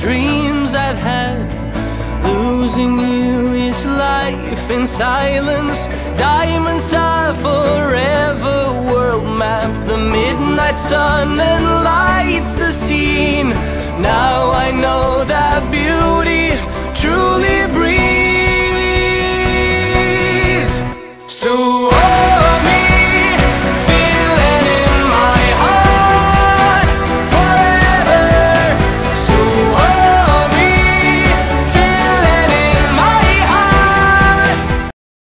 dreams I've had. Losing you is life in silence. Diamonds are forever. World map, the midnight sun enlights the scene. Now I know that beauty truly breathes.